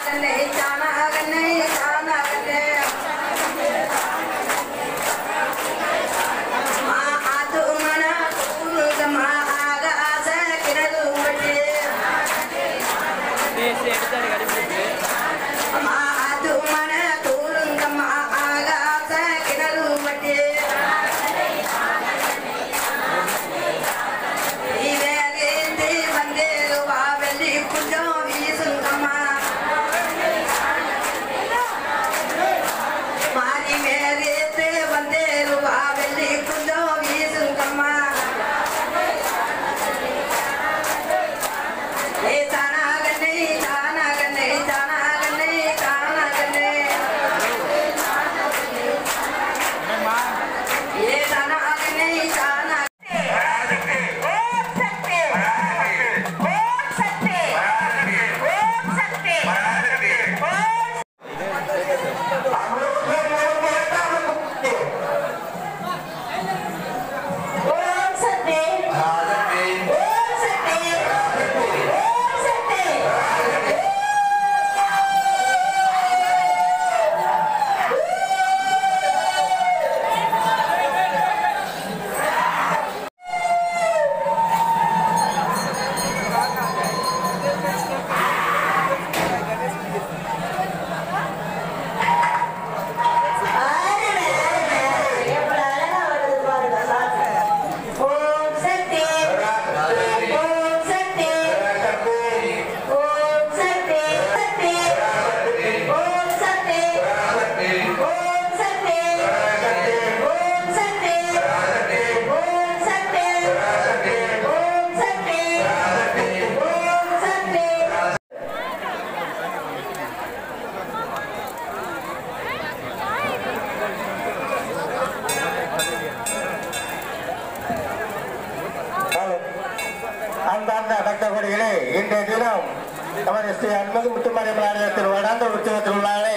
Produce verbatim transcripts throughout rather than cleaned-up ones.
இன்றைய தினம் நமது ஸ்ரீ அன்பது முத்துமாரியம்மன் ஆலயத்தில் வடாந்த உற்சவ திருவிழாவை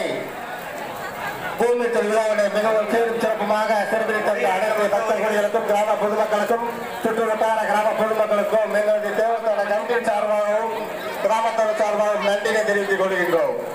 பூமி திருவிழாவினை மிகவும் சீரும் சிறப்புமாக சிறப்பித்து தந்த அனைத்து பக்தர்களுக்கும் கிராம பொதுமக்களுக்கும் சுற்றுவட்டார கிராம பொதுமக்களுக்கும் எங்களது தேவத்தோட கமிட்டியின் சார்பாகவும் கிராமத்தோட சார்பாகவும் நன்றியை தெரிவித்துக் கொள்கின்றோம்.